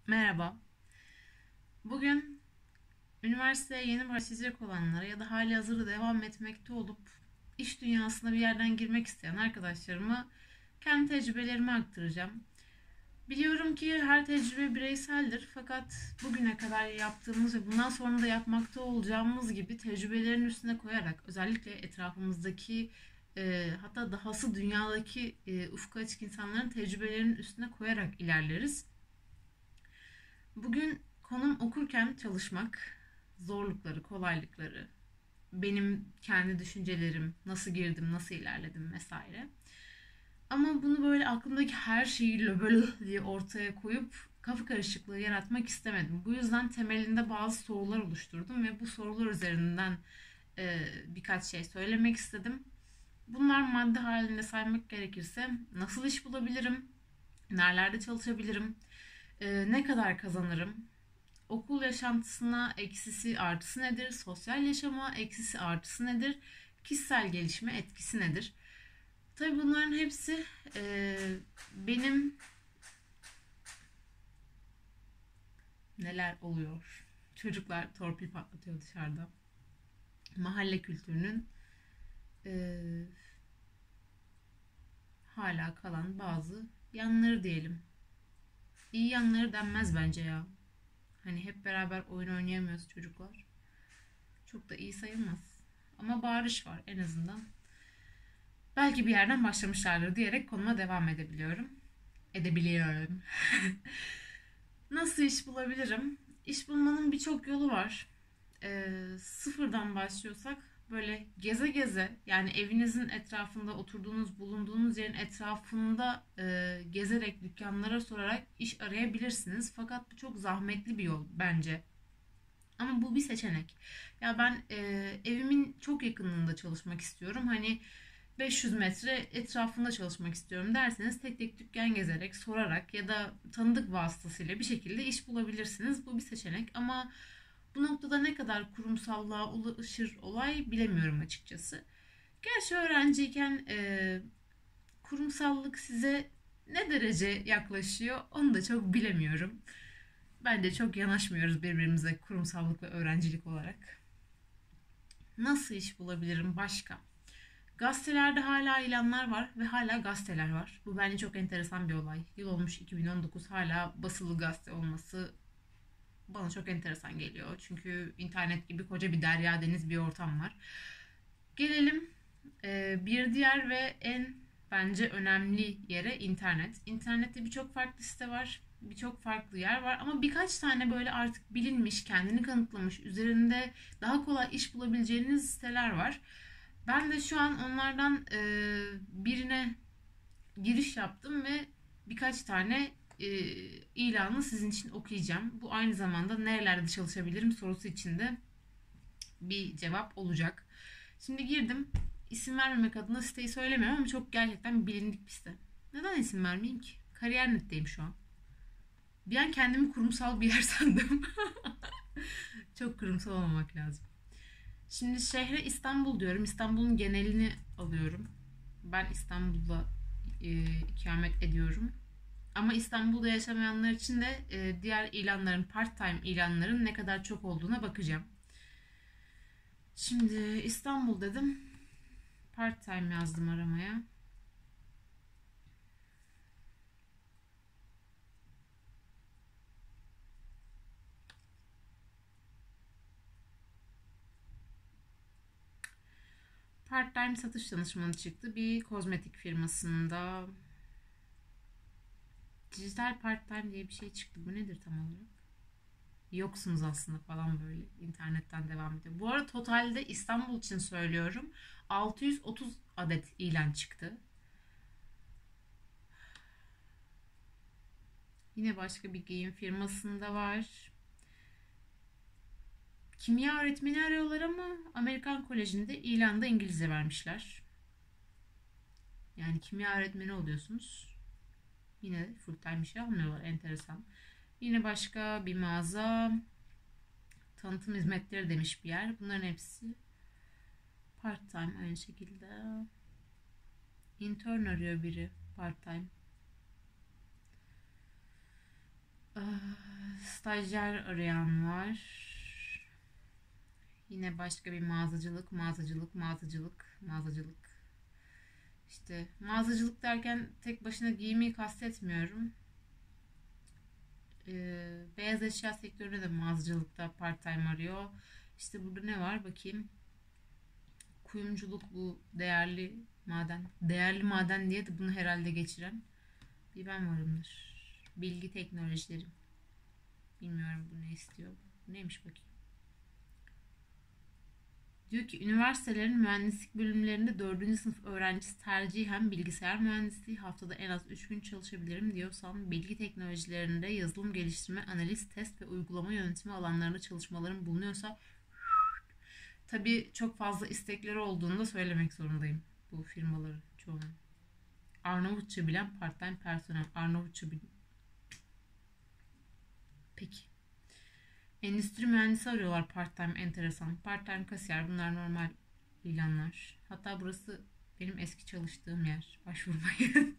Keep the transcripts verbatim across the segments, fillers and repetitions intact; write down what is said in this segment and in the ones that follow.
Merhaba. Bugün üniversiteye yeni başlayacak olanlara ya da hali hazırda devam etmekte olup iş dünyasına bir yerden girmek isteyen arkadaşlarıma kendi tecrübelerimi aktaracağım. Biliyorum ki her tecrübe bireyseldir fakat bugüne kadar yaptığımız ve bundan sonra da yapmakta olacağımız gibi tecrübelerin üstüne koyarak özellikle etrafımızdaki e, hatta dahası dünyadaki e, ufku açık insanların tecrübelerinin üstüne koyarak ilerleriz. Bugün konum okurken çalışmak, zorlukları, kolaylıkları, benim kendi düşüncelerim, nasıl girdim, nasıl ilerledim vesaire. Ama bunu böyle aklımdaki her şeyi löbölö diye ortaya koyup kafa karışıklığı yaratmak istemedim. Bu yüzden temelinde bazı sorular oluşturdum ve bu sorular üzerinden e, birkaç şey söylemek istedim. Bunlar madde halinde saymak gerekirse nasıl iş bulabilirim, nerelerde çalışabilirim, e, ne kadar kazanırım, okul yaşantısına eksisi artısı nedir? Sosyal yaşama eksisi artısı nedir? Kişisel gelişime etkisi nedir? Tabii bunların hepsi e, benim neler oluyor? Çocuklar torpil patlatıyor dışarıda. Mahalle kültürünün e, hala kalan bazı yanları diyelim. İyi yanları denmez bence ya. Hani hep beraber oyun oynayamıyoruz çocuklar. Çok da iyi sayılmaz. Ama bağırış var en azından. Belki bir yerden başlamışlardır diyerek konuma devam edebiliyorum. Edebiliyorum. Nasıl iş bulabilirim? İş bulmanın birçok yolu var. Ee, sıfırdan başlıyorsak böyle geze geze yani evinizin etrafında oturduğunuz bulunduğunuz yerin etrafında e, gezerek dükkanlara sorarak iş arayabilirsiniz. Fakat bu çok zahmetli bir yol bence. Ama bu bir seçenek. Ya ben e, evimin çok yakınında çalışmak istiyorum. Hani beş yüz metre etrafında çalışmak istiyorum derseniz tek tek dükkan gezerek, sorarak ya da tanıdık vasıtasıyla bir şekilde iş bulabilirsiniz. Bu bir seçenek ama bu noktada ne kadar kurumsallığa ulaşır olay bilemiyorum açıkçası. Gerçi öğrenciyken e, kurumsallık size ne derece yaklaşıyor onu da çok bilemiyorum. Bence çok yanaşmıyoruz birbirimize kurumsallık ve öğrencilik olarak. Nasıl iş bulabilirim başka? Gazetelerde hala ilanlar var ve hala gazeteler var. Bu bence çok enteresan bir olay. Yıl olmuş iki bin on dokuz hala basılı gazete olması bana çok enteresan geliyor. Çünkü internet gibi koca bir derya deniz bir ortam var. Gelelim e, bir diğer ve en bence önemli yere internet. İnternette birçok farklı site var. Birçok farklı yer var ama birkaç tane böyle artık bilinmiş, kendini kanıtlamış, üzerinde daha kolay iş bulabileceğiniz siteler var. Ben de şu an onlardan e, birine giriş yaptım ve birkaç tane e, ilanı sizin için okuyacağım. Bu aynı zamanda nerelerde çalışabilirim sorusu için de bir cevap olacak. Şimdi girdim. İsim vermemek adına siteyi söylemiyorum ama çok gerçekten bilindik bir site. Neden isim vermeyeyim ki? Kariyer.net'teyim şu an. Bir an kendimi kurumsal bir yer sandım. Çok kurumsal olmamak lazım. Şimdi şehre İstanbul diyorum. İstanbul'un genelini alıyorum. Ben İstanbul'da e, ikamet ediyorum. Ama İstanbul'da yaşamayanlar için de e, diğer ilanların, part-time ilanların ne kadar çok olduğuna bakacağım. Şimdi İstanbul dedim. Part-time yazdım aramaya. Part-time satış danışmanı çıktı. Bir kozmetik firmasında dijital part-time diye bir şey çıktı. Bu nedir tam olarak? Yoksunuz aslında falan böyle internetten devam ediyor. Bu arada totalde İstanbul için söylüyorum altı yüz otuz adet ilan çıktı. Yine başka bir giyim firmasında var. Kimya öğretmeni arıyorlar ama Amerikan Koleji'nde ilanda İngilizce vermişler. Yani kimya öğretmeni oluyorsunuz. Yine full time bir şey almıyorlar. Enteresan. Yine başka bir mağaza. Tanıtım hizmetleri demiş bir yer. Bunların hepsi part time aynı şekilde. Intern arıyor biri part time. stajyer arayan var. Yine başka bir mağazacılık, mağazacılık, mağazacılık, mağazacılık. İşte mağazacılık derken tek başına giyimi kastetmiyorum. Ee, beyaz eşya sektöründe de mağazacılıkta part time arıyor. İşte burada ne var bakayım. Kuyumculuk, bu değerli maden. Değerli maden diye de bunu herhalde geçiren bir ben varımdır. Bilgi teknolojileri. Bilmiyorum bu ne istiyor. Bu neymiş bakayım. Diyor ki üniversitelerin mühendislik bölümlerinde dördüncü sınıf öğrencisi tercihen bilgisayar mühendisliği, haftada en az üç gün çalışabilirim diyorsan bilgi teknolojilerinde yazılım geliştirme, analiz, test ve uygulama yönetimi alanlarında çalışmaların bulunuyorsa tabii çok fazla istekleri olduğunu da söylemek zorundayım bu firmaların çoğunun. Arnavutça bilen part-time personel. Arnavutça bilen. Peki. Endüstri mühendisi arıyorlar part-time, enteresan. Part-time kasiyer, bunlar normal ilanlar. Hatta burası benim eski çalıştığım yer. Başvurmayın.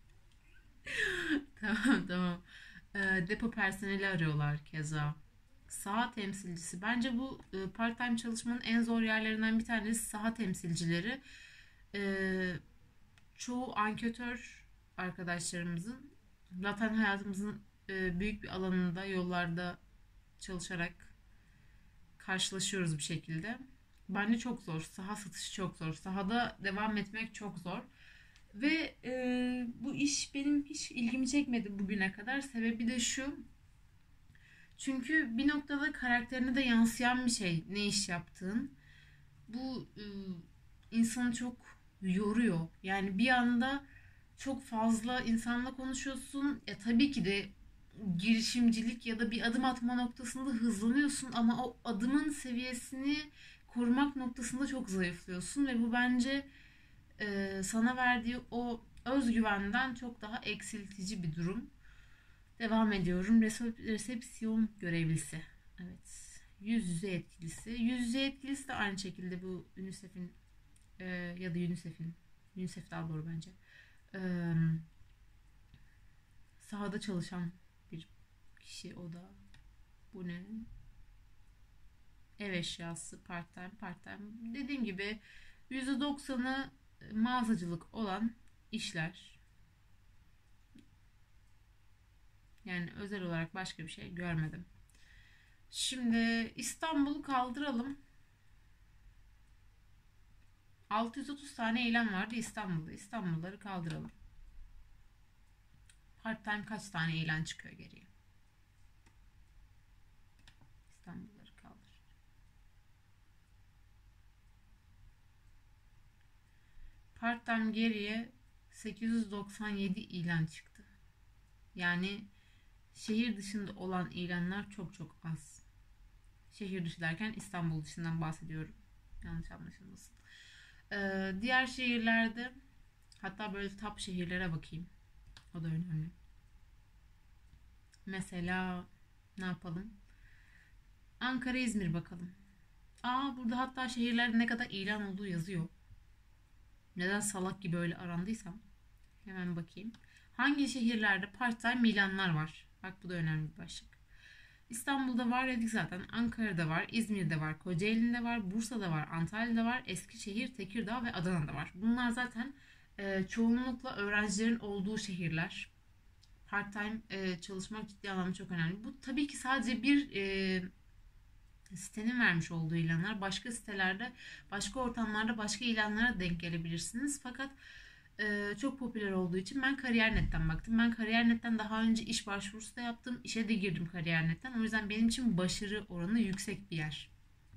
Tamam tamam. Ee, depo personeli arıyorlar keza. Saha temsilcisi. Bence bu e, part-time çalışmanın en zor yerlerinden bir tanesi saha temsilcileri. Ee, çoğu anketör arkadaşlarımızın zaten hayatımızın e, büyük bir alanında yollarda çalışarak karşılaşıyoruz bir şekilde. Bence çok zor. Saha satışı çok zor. Sahada devam etmek çok zor. Ve e, bu iş benim hiç ilgimi çekmedi bugüne kadar. Sebebi de şu. Çünkü bir noktada karakterine de yansıyan bir şey ne iş yaptığın. Bu e, insanı çok yoruyor. Yani bir anda çok fazla insanla konuşuyorsun. Ya tabii ki de girişimcilik ya da bir adım atma noktasında hızlanıyorsun ama o adımın seviyesini korumak noktasında çok zayıflıyorsun ve bu bence e, sana verdiği o özgüvenden çok daha eksiltici bir durum. Devam ediyorum. Resepsiyon görevlisi. Evet. Yüz yüze yetkilisi. Yüz yüze yetkilisi de aynı şekilde bu UNICEF'in e, ya da UNICEF'in UNICEF daha doğru bence. E, sahada çalışan bir kişi o da. Bu ne? Ev eşyası part time part time. Dediğim gibi yüzde doksanı mağazacılık olan işler. Yani özel olarak başka bir şey görmedim. Şimdi İstanbul'u kaldıralım. altı yüz otuz tane ilan vardı İstanbul'da. İstanbul'ları kaldıralım. Part time kaç tane ilan çıkıyor geriye? İstanbul'ları kaldır. Part time geriye sekiz yüz doksan yedi ilan çıktı. Yani şehir dışında olan ilanlar çok çok az. Şehir dışı derken İstanbul dışından bahsediyorum. Yanlış anlaşılmasın. Ee, diğer şehirlerde, hatta böyle top şehirlere bakayım. O da önemli. Mesela ne yapalım? Ankara, İzmir bakalım. Aa, burada hatta şehirlerde ne kadar ilan olduğu yazıyor. Neden salak gibi öyle arandıysam. Hemen bakayım. Hangi şehirlerde part-time ilanlar var? Bak bu da önemli bir başlık. İstanbul'da var dedik zaten. Ankara'da var, İzmir'de var, Kocaeli'nde var, Bursa'da var, Antalya'da var, Eskişehir, Tekirdağ ve Adana'da var. Bunlar zaten e, çoğunlukla öğrencilerin olduğu şehirler. Part-time e, çalışmak ciddi anlamda çok önemli. Bu tabii ki sadece bir e, sitenin vermiş olduğu ilanlar. Başka sitelerde, başka ortamlarda başka ilanlara denk gelebilirsiniz. Fakat e, çok popüler olduğu için ben Kariyer.net'ten baktım. Ben Kariyer.net'ten daha önce iş başvurusu da yaptım. İşe de girdim Kariyer.net'ten. O yüzden benim için başarı oranı yüksek bir yer.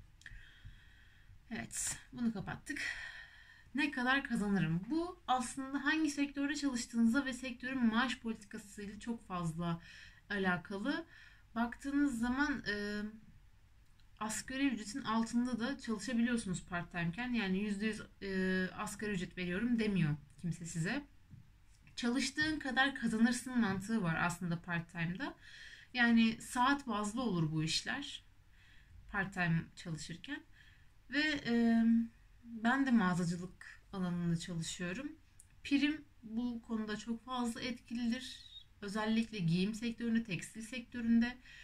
Evet, bunu kapattık. Ne kadar kazanırım? Bu aslında hangi sektörde çalıştığınızda ve sektörün maaş politikasıyla çok fazla alakalı. Baktığınız zaman e, asgari ücretin altında da çalışabiliyorsunuz part time'ken. Yani yüzde yüz e, asgari ücret veriyorum demiyor kimse size. Çalıştığın kadar kazanırsın mantığı var aslında part time'da. Yani saat bazlı olur bu işler part time çalışırken. Ve e, ben de mağazacılık alanında çalışıyorum. Prim bu konuda çok fazla etkilidir. Özellikle giyim sektöründe, tekstil sektöründe.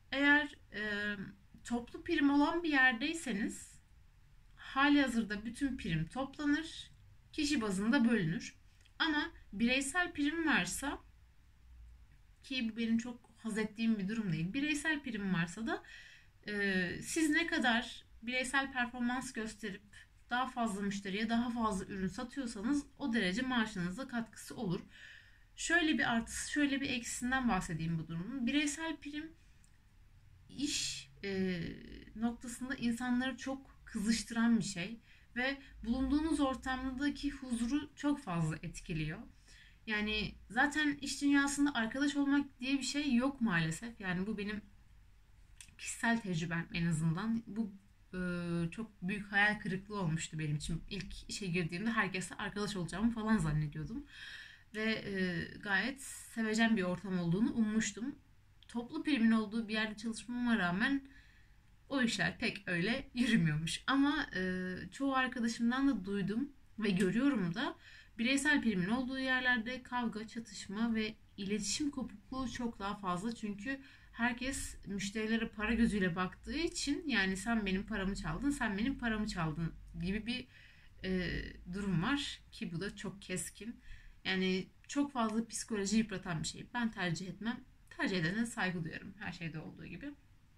Eğer e, toplu prim olan bir yerdeyseniz halihazırda bütün prim toplanır, kişi bazında bölünür. Ama bireysel prim varsa, ki bu benim çok haz ettiğim bir durum değil. Bireysel prim varsa da e, siz ne kadar bireysel performans gösterip daha fazla müşteriye daha fazla ürün satıyorsanız o derece maaşınıza katkısı olur. Şöyle bir artısı, şöyle bir eksisinden bahsedeyim bu durumun. Bireysel prim iş e, noktasında insanları çok kızıştıran bir şey ve bulunduğunuz ortamdaki huzuru çok fazla etkiliyor. Yani zaten iş dünyasında arkadaş olmak diye bir şey yok maalesef. Yani bu benim kişisel tecrübem en azından. Bu e, çok büyük hayal kırıklığı olmuştu benim için. İlk işe girdiğimde herkesle arkadaş olacağımı falan zannediyordum. Ve e, gayet sevecen bir ortam olduğunu ummuştum. Toplu primin olduğu bir yerde çalışmama rağmen o işler pek öyle yürümüyormuş. Ama e, çoğu arkadaşımdan da duydum ve görüyorum da bireysel primin olduğu yerlerde kavga, çatışma ve iletişim kopukluğu çok daha fazla. Çünkü herkes müşterilere para gözüyle baktığı için, yani sen benim paramı çaldın, sen benim paramı çaldın gibi bir e, durum var ki bu da çok keskin. Yani çok fazla psikoloji yıpratan bir şey. Ben tercih etmem. Tercih edene saygı duyarım. Her şeyde olduğu gibi.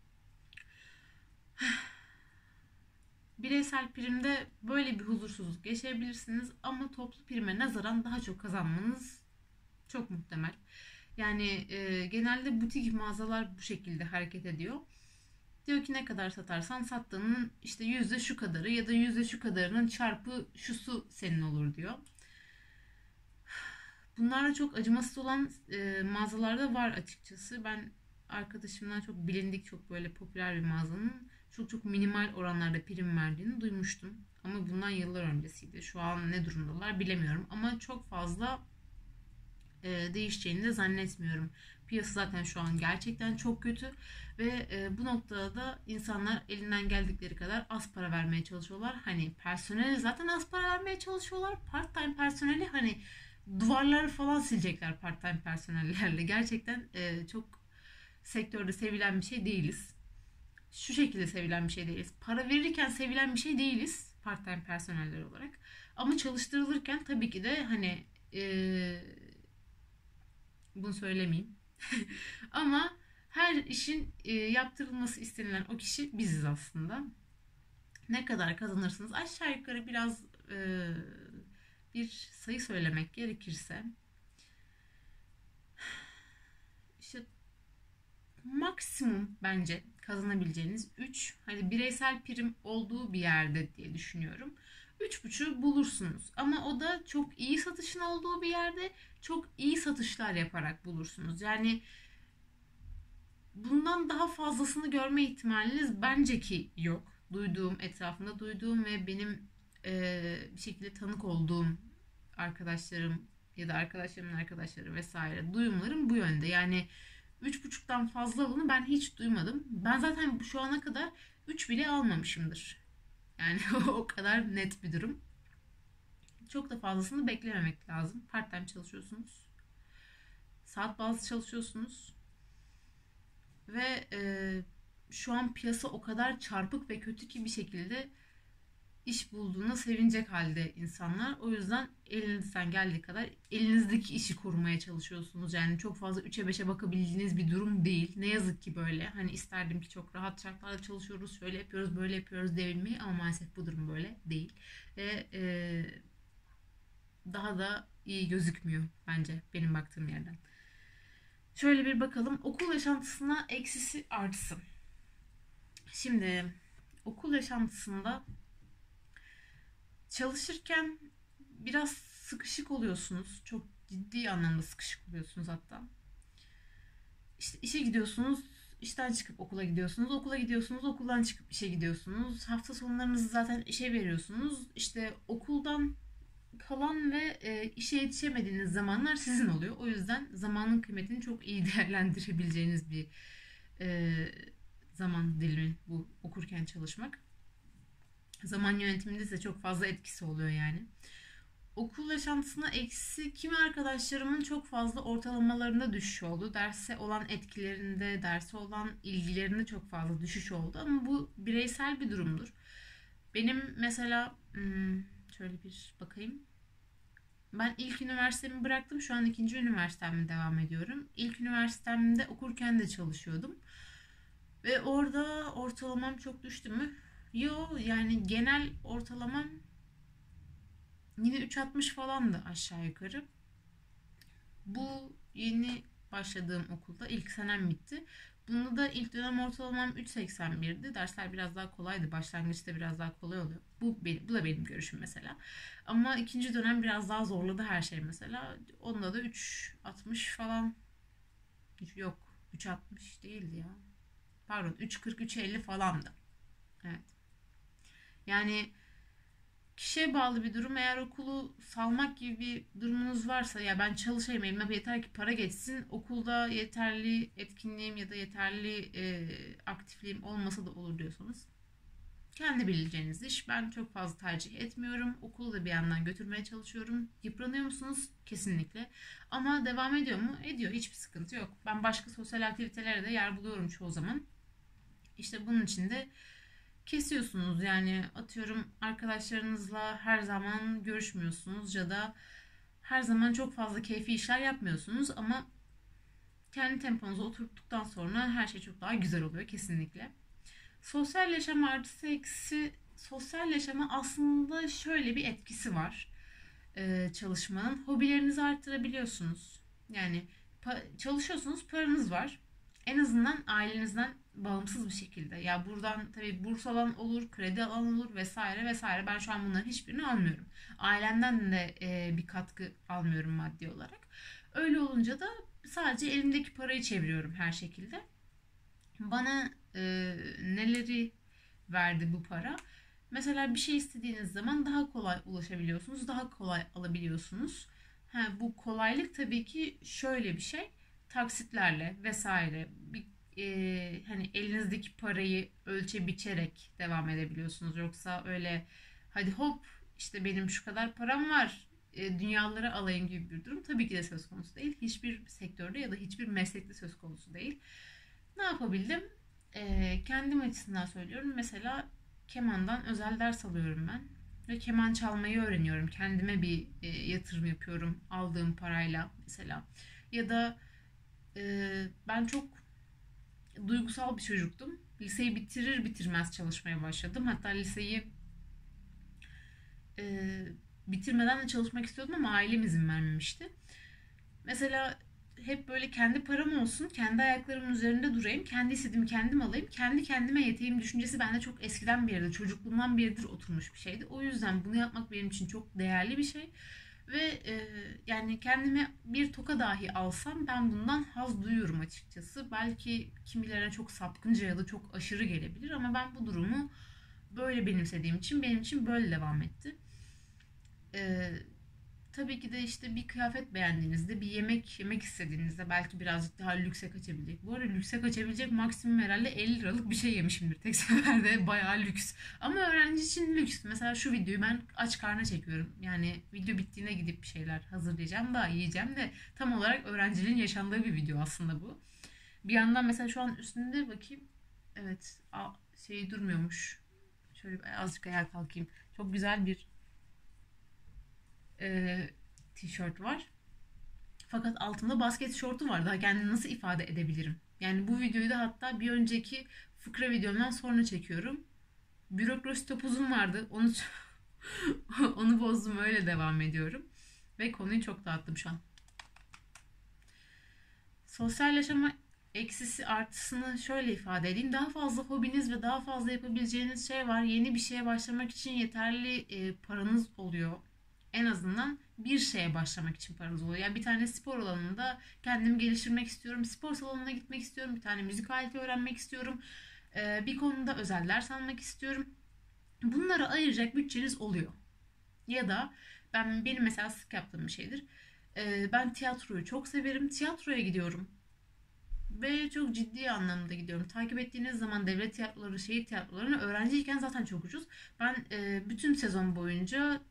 Bireysel primde böyle bir huzursuzluk yaşayabilirsiniz ama toplu prime nazaran daha çok kazanmanız çok muhtemel. Yani e, genelde butik mağazalar bu şekilde hareket ediyor. Diyor ki ne kadar satarsan sattığının işte yüzde şu kadarı ya da yüzde şu kadarının çarpı şusu senin olur diyor. Bunlarla çok acımasız olan e, mağazalarda var açıkçası. Ben arkadaşımdan çok bilindik, çok böyle popüler bir mağazanın çok çok minimal oranlarda prim verdiğini duymuştum. Ama bundan yıllar öncesiydi. Şu an ne durumdalar bilemiyorum. Ama çok fazla e, değişeceğini de zannetmiyorum. Piyasa zaten şu an gerçekten çok kötü ve e, bu noktada da insanlar elinden geldikleri kadar az para vermeye çalışıyorlar. Hani personeli zaten az para vermeye çalışıyorlar. Part time personeli hani duvarları falan silecekler part time personellerle. Gerçekten e, çok sektörde sevilen bir şey değiliz. Şu şekilde sevilen bir şey değiliz. Para verirken sevilen bir şey değiliz part time personeller olarak. Ama çalıştırılırken tabii ki de hani e, bunu söylemeyeyim. Ama her işin e, yaptırılması istenilen o kişi biziz aslında. Ne kadar kazanırsınız? Aşağı yukarı biraz e, bir sayı söylemek gerekirse işte maksimum bence kazanabileceğiniz üç, hani bireysel prim olduğu bir yerde diye düşünüyorum. üç buçuğu bulursunuz. Ama o da çok iyi satışın olduğu bir yerde çok iyi satışlar yaparak bulursunuz. Yani bundan daha fazlasını görme ihtimaliniz bence ki yok. Duyduğum, etrafında duyduğum ve benim e, bir şekilde tanık olduğum arkadaşlarım ya da arkadaşlarımın arkadaşları vesaire duyumlarım bu yönde. Yani üç buçuktan fazla bunu ben hiç duymadım. Ben zaten şu ana kadar üç bile almamışımdır. Yani o kadar net bir durum. Çok da fazlasını beklememek lazım. Part time çalışıyorsunuz. Saat bazlı çalışıyorsunuz. Ve e, şu an piyasa o kadar çarpık ve kötü ki bir şekilde iş bulduğuna sevinecek halde insanlar. O yüzden elinizden geldiği kadar elinizdeki işi korumaya çalışıyorsunuz. Yani çok fazla üçe beşe bakabildiğiniz bir durum değil. Ne yazık ki böyle. Hani isterdim ki çok rahat şartlarda çalışıyoruz, şöyle yapıyoruz, böyle yapıyoruz devilmeyi ama maalesef bu durum böyle değil. Ve e, daha da iyi gözükmüyor bence benim baktığım yerden. Şöyle bir bakalım. Okul yaşantısına eksisi artısı. Şimdi okul yaşantısında çalışırken biraz sıkışık oluyorsunuz. Çok ciddi anlamda sıkışık oluyorsunuz hatta. İşte işe gidiyorsunuz, işten çıkıp okula gidiyorsunuz, okula gidiyorsunuz, okuldan çıkıp işe gidiyorsunuz. Hafta sonlarınızı zaten işe veriyorsunuz. İşte okuldan kalan ve e, işe yetişemediğiniz zamanlar sizin oluyor. O yüzden zamanın kıymetini çok iyi değerlendirebileceğiniz bir e, zaman dilimi bu okurken çalışmak. Zaman yönetiminde ise çok fazla etkisi oluyor yani. Okul yaşantısına eksi, kimi arkadaşlarımın çok fazla ortalamalarında düşüş oldu. Derse olan etkilerinde, derse olan ilgilerinde çok fazla düşüş oldu. Ama bu bireysel bir durumdur. Benim mesela hmm, şöyle bir bakayım. Ben ilk üniversitemi bıraktım. Şu an ikinci üniversitemde devam ediyorum. İlk üniversitemde okurken de çalışıyordum. Ve orada ortalamam çok düştü mü? Yo, yani genel ortalamam yine üç virgül altmış falandı aşağı yukarı. Bu yeni başladığım okulda ilk senem bitti. Bunda da ilk dönem ortalamam üç virgül seksen birdi. Dersler biraz daha kolaydı. Başlangıçta biraz daha kolay oluyor. Bu, benim, bu da benim görüşüm mesela. Ama ikinci dönem biraz daha zorladı her şey mesela. Onda da üç virgül altmış falan. Yok, üç virgül altmış değildi ya. Pardon, üç virgül kırk üç virgül elli falandı. Evet. Yani kişiye bağlı bir durum. Eğer okulu salmak gibi bir durumunuz varsa, ya ben çalışayım elime yeter ki para geçsin, okulda yeterli etkinliğim ya da yeterli e, aktifliğim olmasa da olur diyorsanız, kendi bileceğiniz iş. Ben çok fazla tercih etmiyorum. Okulu da bir yandan götürmeye çalışıyorum. Yıpranıyor musunuz? Kesinlikle. Ama devam ediyor mu? Ediyor. Hiçbir sıkıntı yok. Ben başka sosyal aktivitelere de yer buluyorum çoğu zaman. İşte bunun için de kesiyorsunuz, yani atıyorum arkadaşlarınızla her zaman görüşmüyorsunuz ya da her zaman çok fazla keyfi işler yapmıyorsunuz ama kendi temponuza oturttuktan sonra her şey çok daha güzel oluyor kesinlikle. Sosyal yaşam artısı eksi, sosyal yaşama aslında şöyle bir etkisi var ee, çalışmanın. Hobilerinizi arttırabiliyorsunuz. Yani pa- çalışıyorsunuz, paranız var. En azından ailenizden bağımsız bir şekilde. Ya buradan tabii burs alan olur, kredi alan olur vesaire vesaire. Ben şu an bunların hiçbirini almıyorum. Ailemden de e, bir katkı almıyorum maddi olarak. Öyle olunca da sadece elimdeki parayı çeviriyorum her şekilde. Bana e, neleri verdi bu para? Mesela bir şey istediğiniz zaman daha kolay ulaşabiliyorsunuz, daha kolay alabiliyorsunuz. Ha, bu kolaylık tabii ki şöyle bir şey, taksitlerle vesaire bir, e, hani elinizdeki parayı ölçe biçerek devam edebiliyorsunuz. Yoksa öyle hadi hop işte benim şu kadar param var, e, dünyaları alayım gibi bir durum tabii ki de söz konusu değil. Hiçbir sektörde ya da hiçbir meslekte söz konusu değil. Ne yapabildim? Ee, kendim açısından söylüyorum. Mesela kemandan özel ders alıyorum ben. Ve keman çalmayı öğreniyorum. Kendime bir e, yatırım yapıyorum aldığım parayla mesela. Ya da e, ben çok duygusal bir çocuktum. Liseyi bitirir bitirmez çalışmaya başladım. Hatta liseyi e, bitirmeden de çalışmak istiyordum ama ailem izin vermemişti. Mesela hep böyle kendi param olsun, kendi ayaklarımın üzerinde durayım, kendi istediğimi kendim alayım, kendi kendime yeteyim düşüncesi bende çok eskiden bir yerde, çocukluğumdan beridir oturmuş bir şeydi. O yüzden bunu yapmak benim için çok değerli bir şey. Ve e, yani kendime bir toka dahi alsam ben bundan haz duyuyorum açıkçası. Belki kimilerine çok sapkınca ya da çok aşırı gelebilir ama ben bu durumu böyle benimsediğim için benim için böyle devam etti. E, Tabii ki de işte bir kıyafet beğendiğinizde, bir yemek yemek istediğinizde belki birazcık daha lükse kaçabilecek. Bu arada lükse kaçabilecek maksimum herhalde elli liralık bir şey yemişimdir tek seferde. Bayağı lüks. Ama öğrenci için lüks. Mesela şu videoyu ben aç karnına çekiyorum. Yani video bittiğine gidip bir şeyler hazırlayacağım da yiyeceğim de tam olarak öğrenciliğin yaşandığı bir video aslında bu. Bir yandan mesela şu an üstünde bakayım. Evet, şey durmuyormuş. Şöyle azıcık ayağa kalkayım. Çok güzel bir e, tişört var. Fakat altında basket şortu var. Daha kendimi nasıl ifade edebilirim? Yani bu videoyu da hatta bir önceki fıkra videomdan sonra çekiyorum. Bürokrasi topuzum vardı. Onu onu bozdum, öyle devam ediyorum. Ve konuyu çok dağıttım şu an. Sosyal yaşama eksisi artısını şöyle ifade edeyim. Daha fazla hobiniz ve daha fazla yapabileceğiniz şey var. Yeni bir şeye başlamak için yeterli e, paranız oluyor. En azından bir şeye başlamak için paranız oluyor. Yani bir tane spor alanında kendimi geliştirmek istiyorum. Spor salonuna gitmek istiyorum. Bir tane müzik aleti öğrenmek istiyorum. E, bir konuda özel ders almak istiyorum. Bunlara ayıracak bütçeniz oluyor. Ya da ben benim mesela sık yaptığım bir şeydir. E, ben tiyatroyu çok severim. Tiyatroya gidiyorum. Ve çok ciddi anlamda gidiyorum. Takip ettiğiniz zaman devlet tiyatroları, şehir tiyatrolarını öğrenciyken zaten çok ucuz. Ben e, bütün sezon boyunca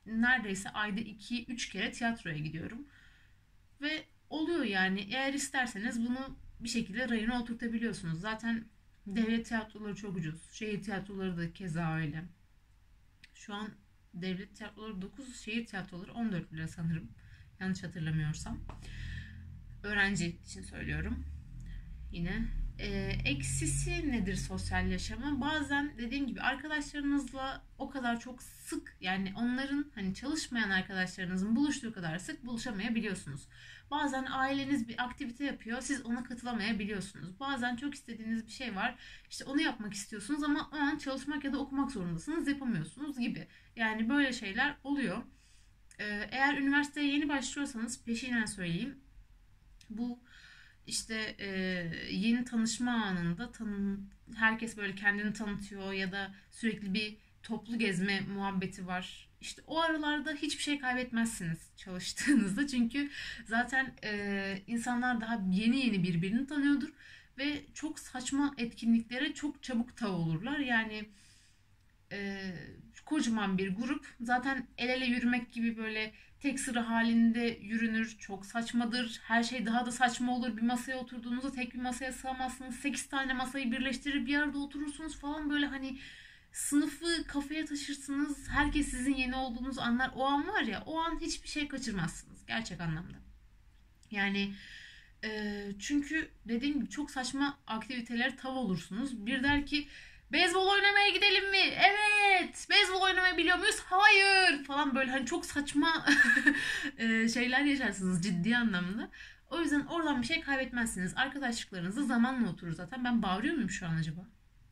neredeyse ayda iki üç kere tiyatroya gidiyorum. Ve oluyor yani. Eğer isterseniz bunu bir şekilde rayına oturtabiliyorsunuz. Zaten devlet tiyatroları çok ucuz. Şehir tiyatroları da keza öyle. Şu an devlet tiyatroları dokuz, şehir tiyatroları on dört lira sanırım. Yanlış hatırlamıyorsam. Öğrenci için söylüyorum. Yine e, eksisi nedir sosyal yaşamın? Bazen dediğim gibi arkadaşlarınızla o kadar çok sık, yani onların, hani çalışmayan arkadaşlarınızın buluştuğu kadar sık buluşamayabiliyorsunuz. Bazen aileniz bir aktivite yapıyor, siz ona katılamayabiliyorsunuz. Bazen çok istediğiniz bir şey var, işte onu yapmak istiyorsunuz ama o an çalışmak ya da okumak zorundasınız, yapamıyorsunuz gibi. Yani böyle şeyler oluyor. E, eğer üniversiteye yeni başlıyorsanız peşinen söyleyeyim. Bu işte e, yeni tanışma anında tanın, herkes böyle kendini tanıtıyor ya da sürekli bir toplu gezme muhabbeti var. İşte o aralarda hiçbir şey kaybetmezsiniz çalıştığınızda. Çünkü zaten e, insanlar daha yeni yeni birbirini tanıyordur ve çok saçma etkinliklere çok çabuk tav olurlar. Yani e, kocaman bir grup. Zaten el ele yürümek gibi böyle tek sıra halinde yürünür. Çok saçmadır. Her şey daha da saçma olur. Bir masaya oturduğunuzda tek bir masaya sığamazsınız. Sekiz tane masayı birleştirir bir arada oturursunuz falan, böyle hani sınıfı kafaya taşırsınız. Herkes sizin yeni olduğunuz anlar. O an var ya, o an hiçbir şey kaçırmazsınız. Gerçek anlamda. Yani e, çünkü dediğim gibi çok saçma aktivitelere tav olursunuz. Bir der ki beyzbol oynamaya gidelim mi? Evet. Beyzbol oynamayı biliyor muyuz? Hayır. Falan, böyle hani çok saçma e, şeyler yaşarsınız ciddi anlamda. O yüzden oradan bir şey kaybetmezsiniz. Arkadaşlıklarınız da zamanla oturur zaten. Ben bağırıyor muyum şu an acaba?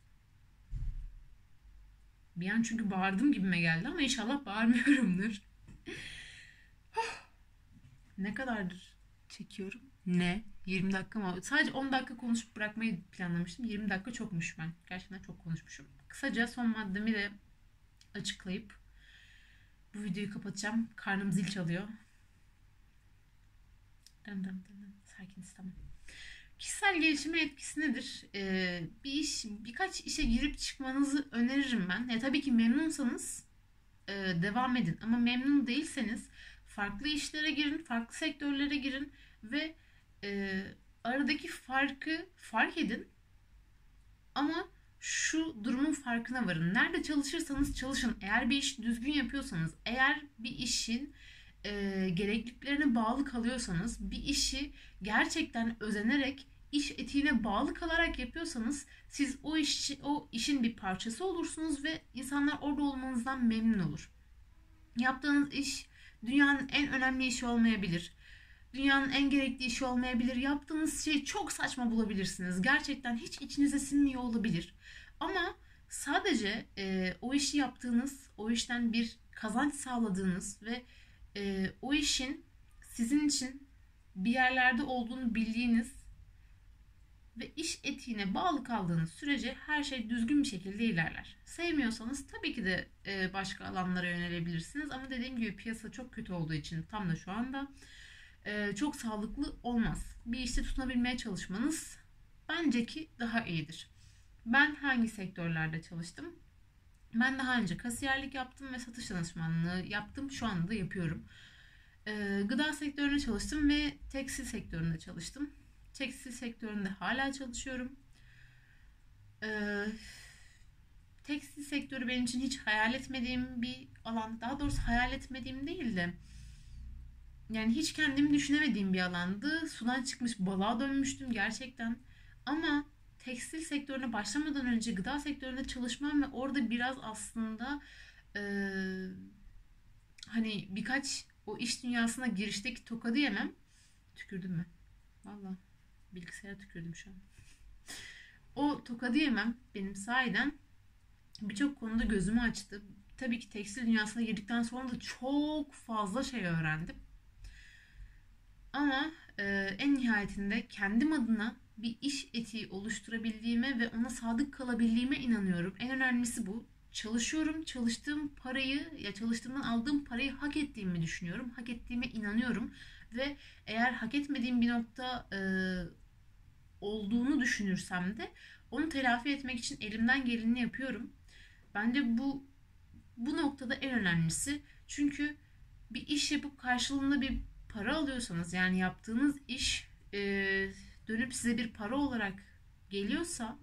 Bir an çünkü bağırdım gibime geldi ama inşallah bağırmıyorumdur. Ne kadardır çekiyorum? Ne? yirmi dakika mı? Sadece on dakika konuşup bırakmayı planlamıştım. yirmi dakika çokmuş ben. Gerçekten çok konuşmuşum. Kısaca son maddemi de açıklayıp bu videoyu kapatacağım. Karnım zil çalıyor. Dın dın dın. Sakiniz, tamam. Kişisel gelişime etkisi nedir? Ee, bir iş, birkaç işe girip çıkmanızı öneririm ben. Ya tabii ki memnunsanız e, devam edin. Ama memnun değilseniz farklı işlere girin, farklı sektörlere girin ve e, aradaki farkı fark edin. Ama şu durumun farkına varın. Nerede çalışırsanız çalışın. Eğer bir iş düzgün yapıyorsanız, eğer bir işin e, gerekliliklerine bağlı kalıyorsanız, bir işi gerçekten özenerek, iş etiğine bağlı kalarak yapıyorsanız, siz o iş, o işin bir parçası olursunuz ve insanlar orada olmanızdan memnun olur. Yaptığınız iş dünyanın en önemli işi olmayabilir. Dünyanın en gerekli işi olmayabilir. Yaptığınız şeyi çok saçma bulabilirsiniz. Gerçekten hiç içinize sinmiyor olabilir. Ama sadece e, o işi yaptığınız, o işten bir kazanç sağladığınız ve e, o işin sizin için bir yerlerde olduğunu bildiğiniz ve iş etiğine bağlı kaldığınız sürece her şey düzgün bir şekilde ilerler. Sevmiyorsanız tabii ki de e, başka alanlara yönelebilirsiniz. Ama dediğim gibi piyasa çok kötü olduğu için tam da şu anda e, çok sağlıklı olmaz. Bir işte tutunabilmeye çalışmanız bence ki daha iyidir. Ben hangi sektörlerde çalıştım? Ben daha önce kasiyerlik yaptım ve satış danışmanlığı yaptım. Şu anda da yapıyorum. E, gıda sektöründe çalıştım ve tekstil sektöründe çalıştım. Tekstil sektöründe hala çalışıyorum. Ee, tekstil sektörü benim için hiç hayal etmediğim bir alan. Daha doğrusu hayal etmediğim değil de yani hiç kendimi düşünemediğim bir alandı. Sudan çıkmış balığa dönmüştüm gerçekten. Ama tekstil sektörüne başlamadan önce gıda sektöründe çalışmam ve orada biraz aslında e, hani birkaç o iş dünyasına girişteki tokadı yemem. Tükürdüm mü? Vallahi bilgisayara tükürdüm şu an. O tokadı yemem benim sahiden birçok konuda gözümü açtı. Tabii ki tekstil dünyasına girdikten sonra da çok fazla şey öğrendim. Ama e, en nihayetinde kendim adına bir iş etiği oluşturabildiğime ve ona sadık kalabildiğime inanıyorum. En önemlisi bu. Çalışıyorum, çalıştığım parayı, ya çalıştığımdan aldığım parayı hak ettiğimi düşünüyorum. Hak ettiğime inanıyorum. Ve eğer hak etmediğim bir nokta e, olduğunu düşünürsem de onu telafi etmek için elimden geleni yapıyorum. Bence bu bu noktada en önemlisi. Çünkü bir iş yapıp karşılığında bir para alıyorsanız, yani yaptığınız iş e, dönüp size bir para olarak geliyorsa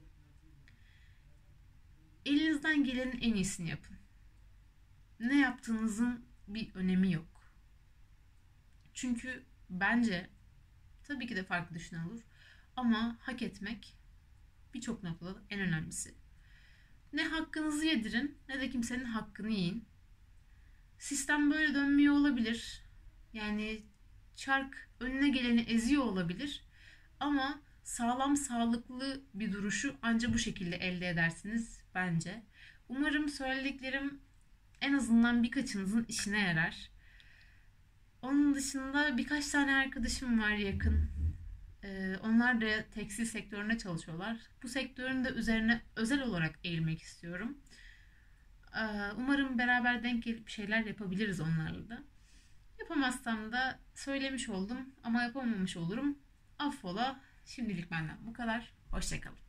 elinizden gelenin en iyisini yapın. Ne yaptığınızın bir önemi yok. Çünkü bence tabii ki de farklı düşünen olur ama hak etmek birçok noktada en önemlisi. Ne hakkınızı yedirin ne de kimsenin hakkını yiyin. Sistem böyle dönmüyor olabilir. Yani çark önüne geleni eziyor olabilir. Ama sağlam, sağlıklı bir duruşu ancak bu şekilde elde edersiniz bence. Umarım söylediklerim en azından birkaçınızın işine yarar. Onun dışında birkaç tane arkadaşım var yakın. Ee, onlar da tekstil sektöründe çalışıyorlar. Bu sektörün de üzerine özel olarak eğilmek istiyorum. Ee, umarım beraber denk gelip bir şeyler yapabiliriz onlarla da. Yapamazsam da söylemiş oldum ama yapamamış olurum. Affola. Şimdilik benden bu kadar. Hoşçakalın.